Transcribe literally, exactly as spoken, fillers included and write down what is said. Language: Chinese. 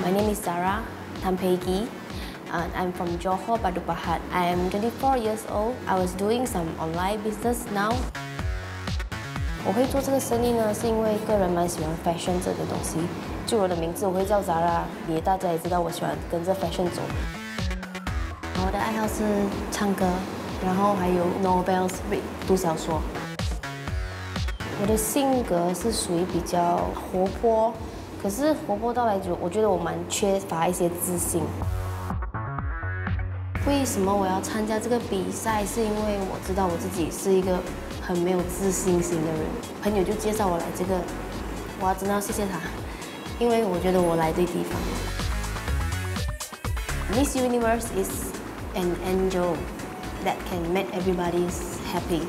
My name is Sarah Tampegi. Uh, I'm from Johor Badu Pahat. I am twenty-four years old. I was doing some online business now. 我会做这个生意呢，是因为个人蛮喜欢 fashion 这个东西。就我的名字，我会叫 Zara， 也大家也知道我喜欢跟着 fashion 走。我的爱好是唱歌，然后还有 novels read 读小说。我的性格是属于比较活泼，可是活泼到来就我觉得我蛮缺乏一些自信。 为什么我要参加这个比赛？是因为我知道我自己是一个很没有自信心的人。朋友就介绍我来这个，我要真的要谢谢他，因为我觉得我来对地方。Miss Universe is an angel that can make everybody happy.